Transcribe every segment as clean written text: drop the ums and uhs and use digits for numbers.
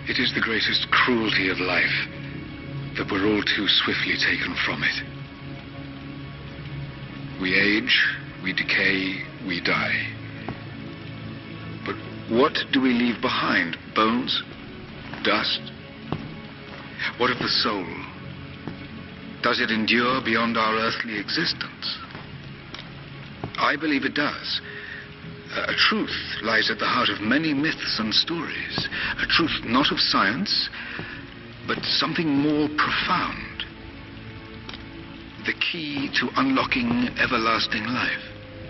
It is the greatest cruelty of life that we're all too swiftly taken from it. We age, we decay, we die. But what do we leave behind? Bones? Dust? What of the soul? Does it endure beyond our earthly existence? I believe it does. A truth lies at the heart of many myths and stories. A truth not of science, but something more profound. The key to unlocking everlasting life.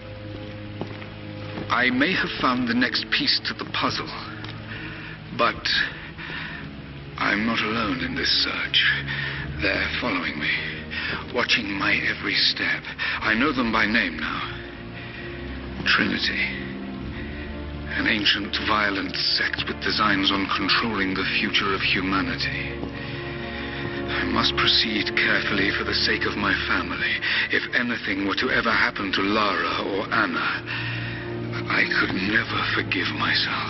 I may have found the next piece to the puzzle, but I'm not alone in this search. They're following me, watching my every step. I know them by name now. Trinity. An ancient, violent sect with designs on controlling the future of humanity. I must proceed carefully for the sake of my family. If anything were to ever happen to Lara or Anna, I could never forgive myself.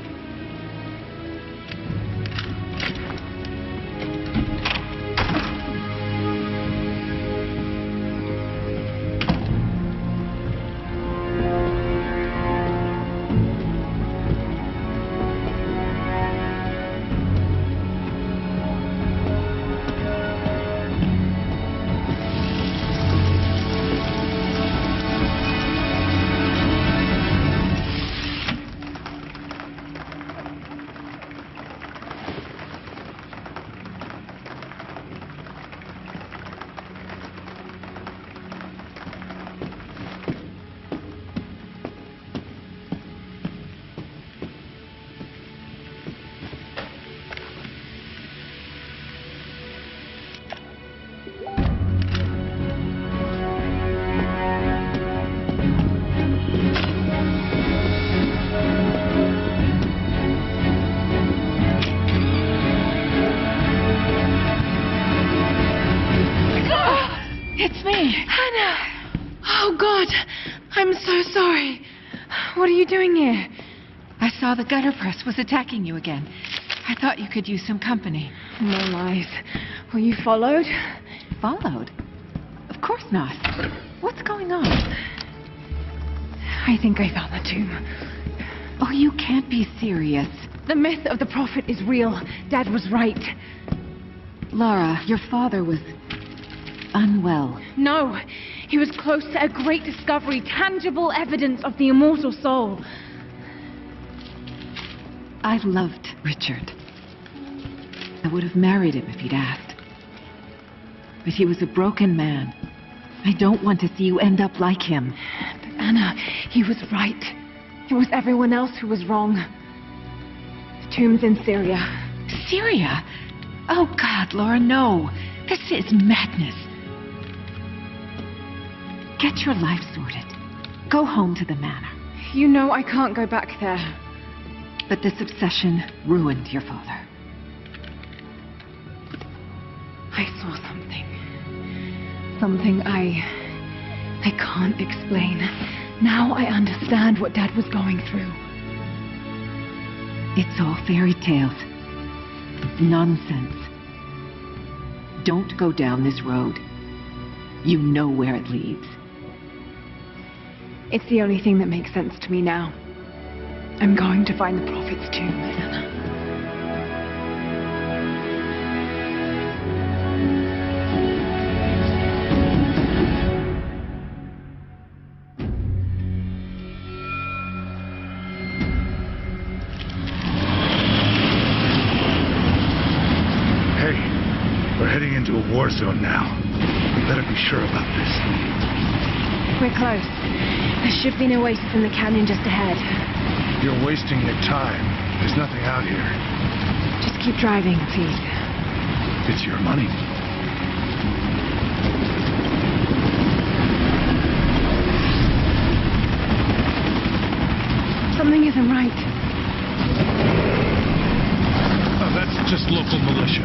It's me. Hannah! Oh, God. I'm so sorry. What are you doing here? I saw the gutter press was attacking you again. I thought you could use some company. No lies. Were you followed? Followed? Of course not. What's going on? I think I found the tomb. Oh, you can't be serious. The myth of the prophet is real. Dad was right. Lara, your father was unwell. No, he was close to a great discovery, tangible evidence of the immortal soul. I loved Richard. I would have married him if he'd asked. But he was a broken man. I don't want to see you end up like him. But Anna, he was right. It was everyone else who was wrong. The tomb's in Syria. Syria? Oh God, Laura, no. This is madness. Get your life sorted. Go home to the manor. You know I can't go back there. But this obsession ruined your father. I saw something. Something I can't explain. Now I understand what Dad was going through. It's all fairy tales. Nonsense. Don't go down this road. You know where it leads. It's the only thing that makes sense to me now. I'm going to find the prophet's tomb, Anna. Hey, we're heading into a war zone now. We better be sure about this. We're close. There should be an oasis in the canyon just ahead. You're wasting your time. There's nothing out here. Just keep driving, please. It's your money. Something isn't right. Oh, that's just local militia.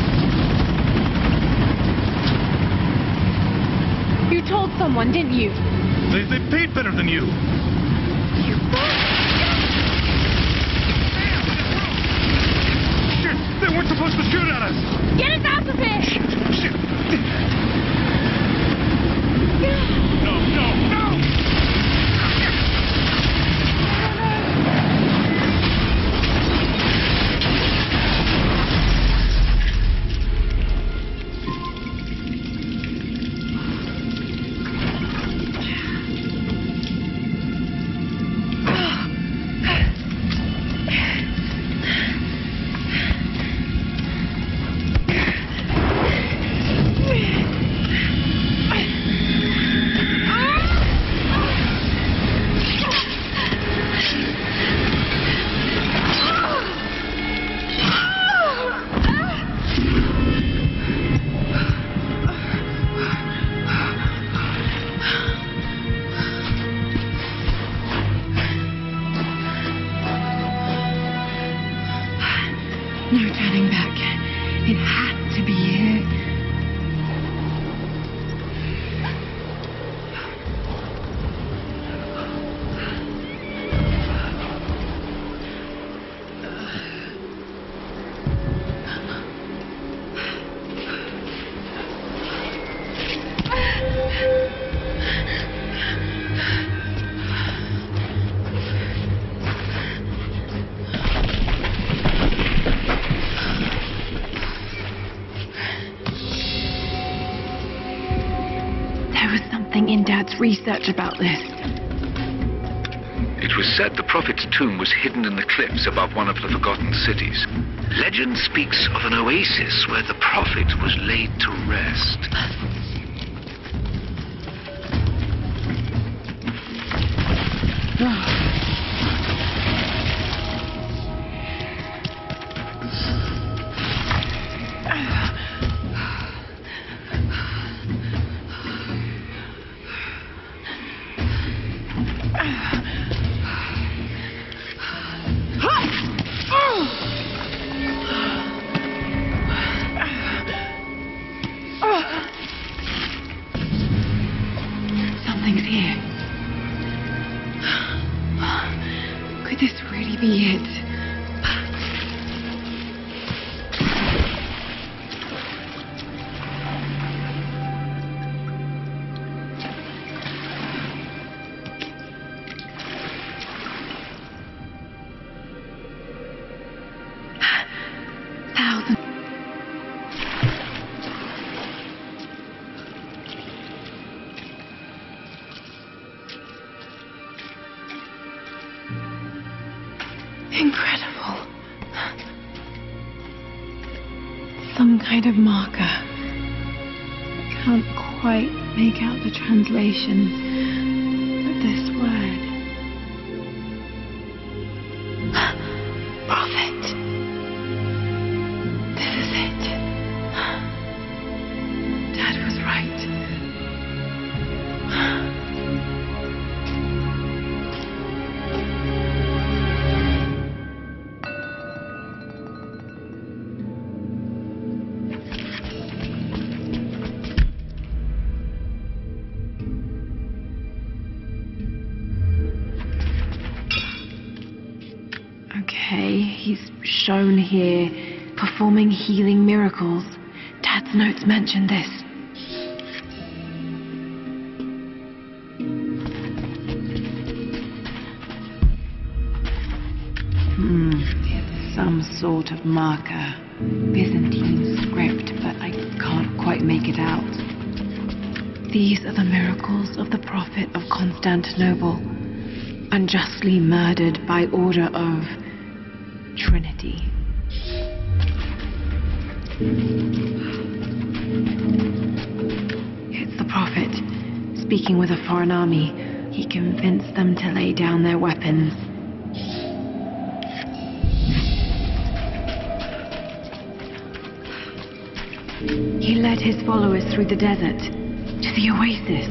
You told someone, didn't you? They paid better than you. You... Shit! wants to shoot at us! Get us out of here! Shit! No, no, no! No turning back. It had to be here. In Dad's research about this. It was said the Prophet's tomb was hidden in the cliffs above one of the forgotten cities. Legend speaks of an oasis where the Prophet was laid to rest. Something's here. Could this really be it? Incredible. Some kind of marker. Can't quite make out the translation, but this word. Prophet. This is it. Dad was right. Okay, he's shown here performing healing miracles. Dad's notes mention this. It's some sort of marker. Byzantine script, but I can't quite make it out. These are the miracles of the Prophet of Constantinople, unjustly murdered by order of Trinity. It's the Prophet, speaking with a foreign army. He convinced them to lay down their weapons. He led his followers through the desert to the oasis.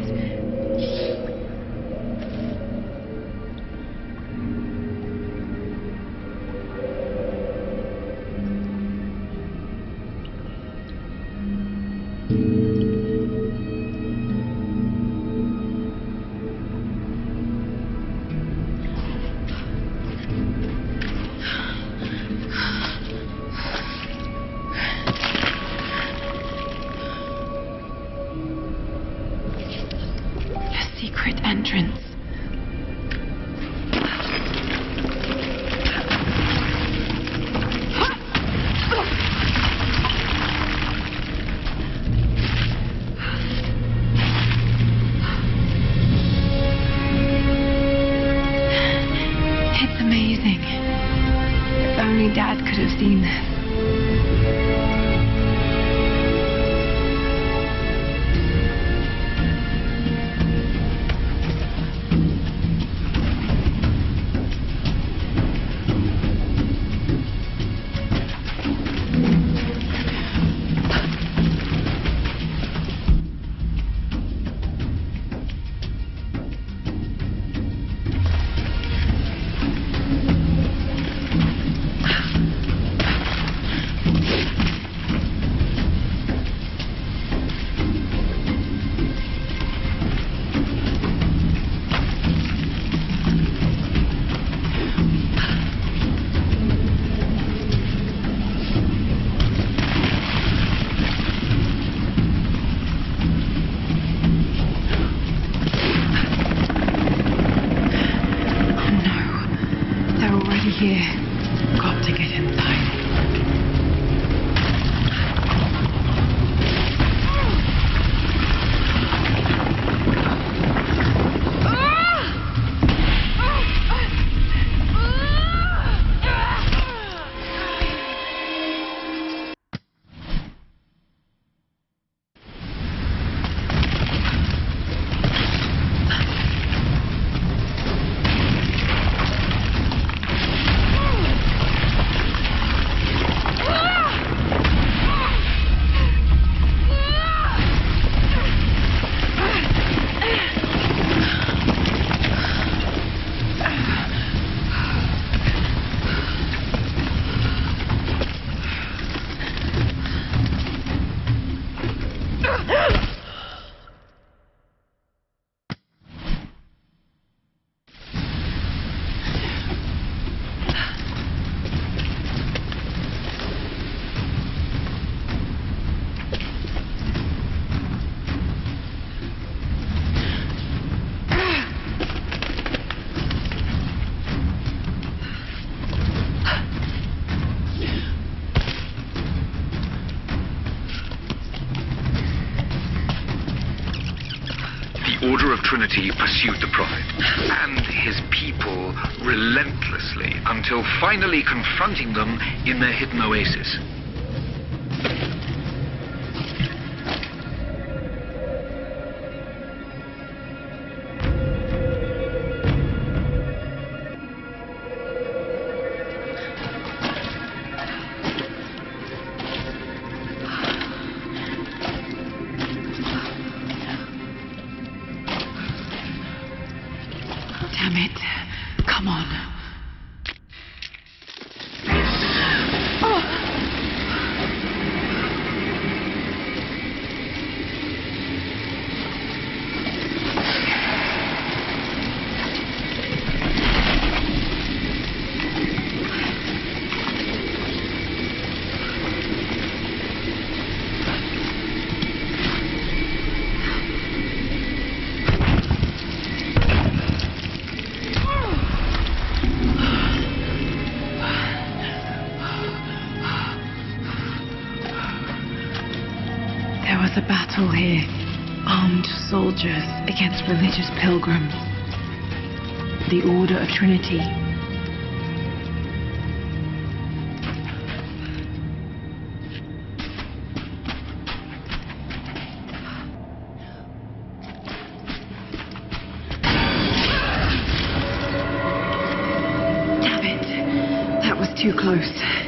could have seen this. Here. Got to get inside. Order of Trinity pursued the Prophet and his people relentlessly until finally confronting them in their hidden oasis. Damn it. Come on. A battle here. Armed soldiers against religious pilgrims. The Order of Trinity. Damn it. That was too close.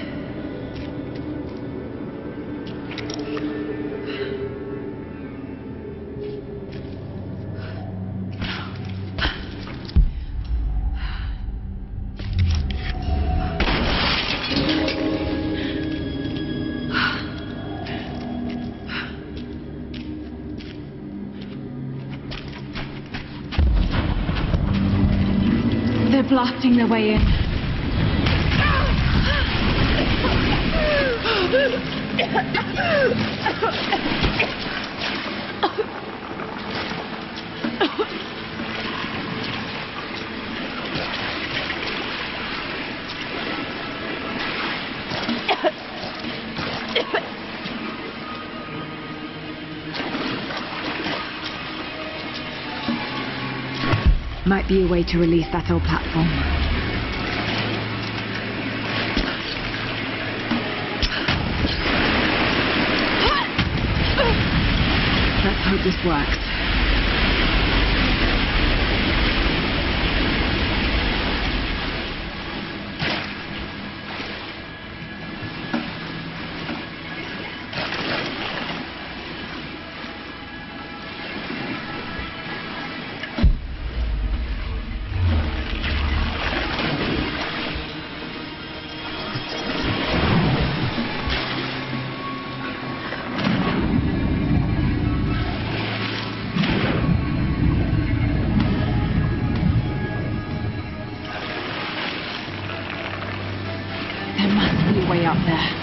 They're blasting their way in. Might be a way to release that old platform. this works. There must be a way up there.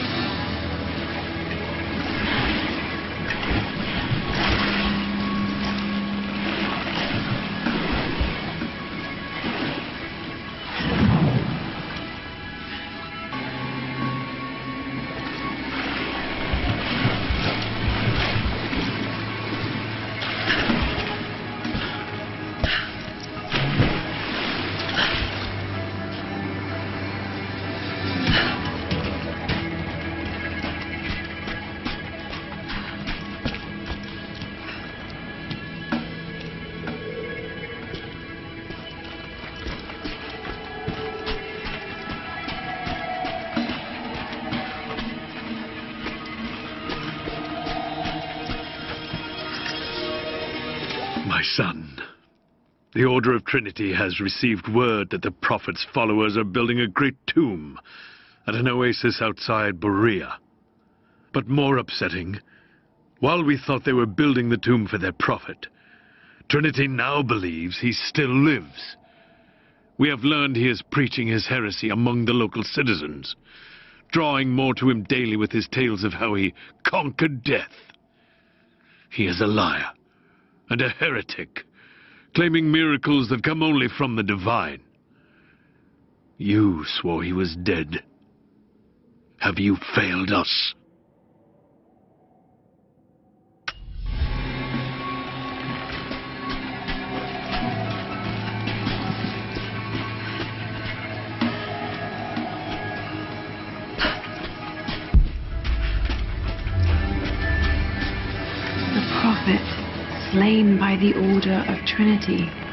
My son, the Order of Trinity has received word that the Prophet's followers are building a great tomb at an oasis outside Berea. But more upsetting, while we thought they were building the tomb for their Prophet, Trinity now believes he still lives. We have learned he is preaching his heresy among the local citizens, drawing more to him daily with his tales of how he conquered death. He is a liar and a heretic, claiming miracles that come only from the divine. You swore he was dead. Have you failed us? The Prophet, slain by the Order of Trinity.